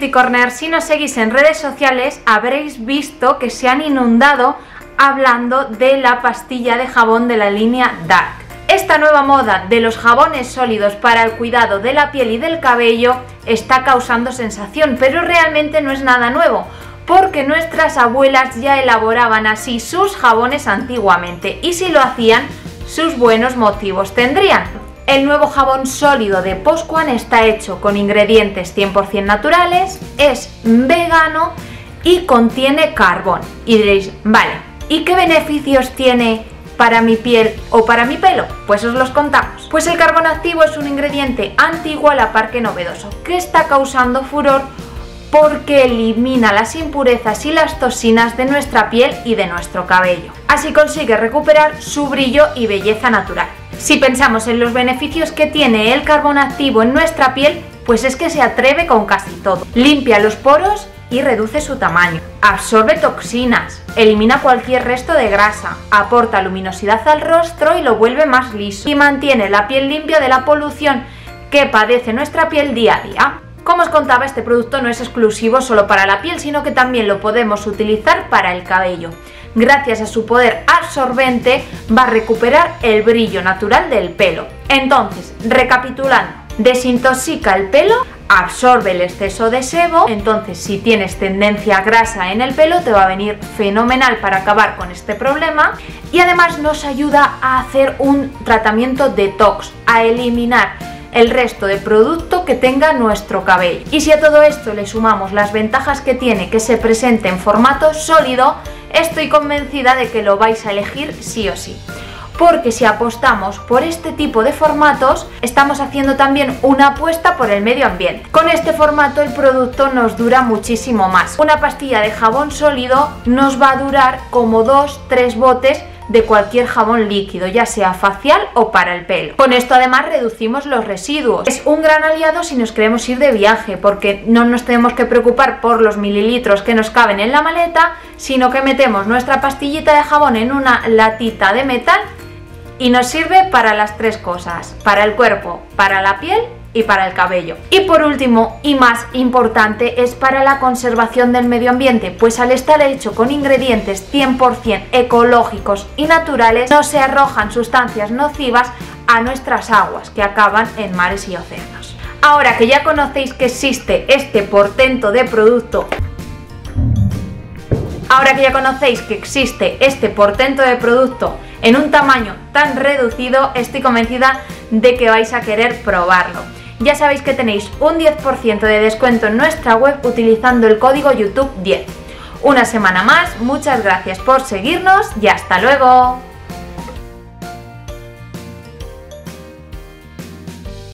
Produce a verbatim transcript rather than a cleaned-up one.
Beauty Corner, si nos seguís en redes sociales habréis visto que se han inundado hablando de la pastilla de jabón de la línea Dark. Esta nueva moda de los jabones sólidos para el cuidado de la piel y del cabello está causando sensación, pero realmente no es nada nuevo, porque nuestras abuelas ya elaboraban así sus jabones antiguamente, y si lo hacían, sus buenos motivos tendrían. El nuevo jabón sólido de Postquan está hecho con ingredientes cien por cien naturales, es vegano y contiene carbón. Y diréis, vale, ¿y qué beneficios tiene para mi piel o para mi pelo? Pues os los contamos. Pues el carbón activo es un ingrediente antiguo a la par que novedoso, que está causando furor porque elimina las impurezas y las toxinas de nuestra piel y de nuestro cabello. Así consigue recuperar su brillo y belleza natural. Si pensamos en los beneficios que tiene el carbón activo en nuestra piel, pues es que se atreve con casi todo. Limpia los poros y reduce su tamaño, absorbe toxinas, elimina cualquier resto de grasa, aporta luminosidad al rostro y lo vuelve más liso, y mantiene la piel limpia de la polución que padece nuestra piel día a día. Como os contaba, este producto no es exclusivo solo para la piel, sino que también lo podemos utilizar para el cabello. Gracias a su poder absorbente va a recuperar el brillo natural del pelo. Entonces, recapitulando, desintoxica el pelo, absorbe el exceso de sebo, entonces si tienes tendencia a grasa en el pelo te va a venir fenomenal para acabar con este problema, y además nos ayuda a hacer un tratamiento detox, a eliminar el resto de producto que tenga nuestro cabello. Y si a todo esto le sumamos las ventajas que tiene que se presente en formato sólido, estoy convencida de que lo vais a elegir sí o sí. Porque si apostamos por este tipo de formatos, estamos haciendo también una apuesta por el medio ambiente. Con este formato el producto nos dura muchísimo más. Una pastilla de jabón sólido nos va a durar como dos tres botes de cualquier jabón líquido, ya sea facial o para el pelo. Con esto además reducimos los residuos. Es un gran aliado si nos queremos ir de viaje, porque no nos tenemos que preocupar por los mililitros que nos caben en la maleta, sino que metemos nuestra pastillita de jabón en una latita de metal y nos sirve para las tres cosas: para el cuerpo, para la piel y para el cabello. Y por último, y más importante, es para la conservación del medio ambiente, pues al estar hecho con ingredientes cien por cien ecológicos y naturales, no se arrojan sustancias nocivas a nuestras aguas que acaban en mares y océanos. Ahora que ya conocéis que existe este portento de producto Ahora que ya conocéis que existe este portento de producto en un tamaño tan reducido, estoy convencida de que vais a querer probarlo. Ya sabéis que tenéis un diez por ciento de descuento en nuestra web utilizando el código YouTube diez. Una semana más, muchas gracias por seguirnos y hasta luego.